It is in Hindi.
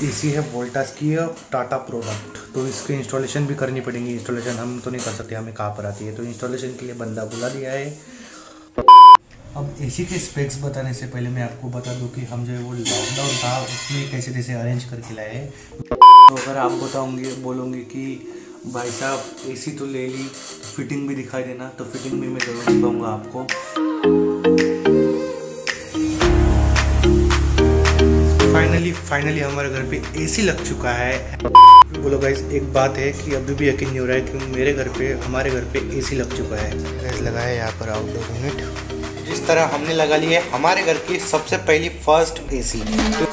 एसी है वोल्टास की है टाटा प्रोडक्ट, तो इसकी इंस्टॉलेशन भी करनी पड़ेगी। इंस्टॉलेशन हम तो नहीं कर सकते, हमें कहाँ पर आती है, तो इंस्टॉलेशन के लिए बंदा बुला दिया है। अब एसी के स्पेक्स बताने से पहले मैं आपको बता दूं कि हम जो है वो लॉकडाउन था उसमें कैसे कैसे अरेंज करके लाए हैं। तो अगर आप बोलोगे कि भाई साहब एसी तो ले ली, तो फिटिंग भी दिखाई देना, तो फिटिंग भी मैं जरूर दिखाऊंगा आपको। फाइनली हमारे घर पे एसी लग चुका है। बोलो गाइस, एक बात है कि अभी भी यकीन नहीं हो रहा है कि हमारे घर पे एसी लग चुका है। लगा है यहाँ पर आउटडोर यूनिट, जिस तरह हमने लगा ली है हमारे घर की सबसे पहली फर्स्ट एसी।